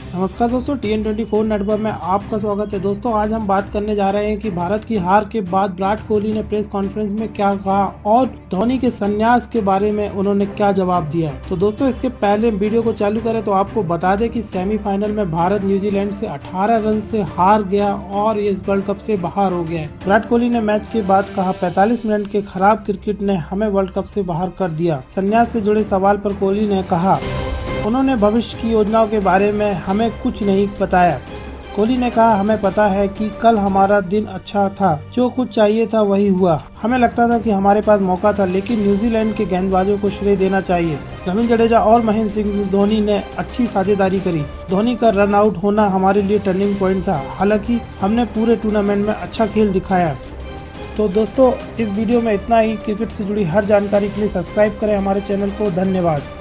नमस्कार दोस्तों, TN24 network में आपका स्वागत है। दोस्तों, आज हम बात करने जा रहे हैं कि भारत की हार के बाद विराट कोहली ने प्रेस कॉन्फ्रेंस में क्या कहा और धोनी के संन्यास के बारे में उन्होंने क्या जवाब दिया। तो दोस्तों, इसके पहले वीडियो को चालू करें तो आपको बता दें कि सेमीफाइनल में भारत न्यूजीलैंड से 18 रन से हार गया और इस वर्ल्ड कप से बाहर हो गया है। विराट कोहली ने मैच के बाद कहा, 45 मिनट के खराब क्रिकेट ने हमें वर्ल्ड कप से बाहर कर दिया। संन्यास से जुड़े सवाल पर कोहली ने कहा, उन्होंने भविष्य की योजनाओं के बारे में हमें कुछ नहीं बताया। कोहली ने कहा, हमें पता है कि कल हमारा दिन अच्छा था, जो कुछ चाहिए था वही हुआ। हमें लगता था कि हमारे पास मौका था, लेकिन न्यूजीलैंड के गेंदबाजों को श्रेय देना चाहिए। रवींद्र जडेजा और महेंद्र सिंह धोनी ने अच्छी साझेदारी करी। धोनी का रन आउट होना हमारे लिए टर्निंग पॉइंट था। हालांकि हमने पूरे टूर्नामेंट में अच्छा खेल दिखाया। तो दोस्तों, इस वीडियो में इतना ही। क्रिकेट से जुड़ी हर जानकारी के लिए सब्सक्राइब करें हमारे चैनल को। धन्यवाद।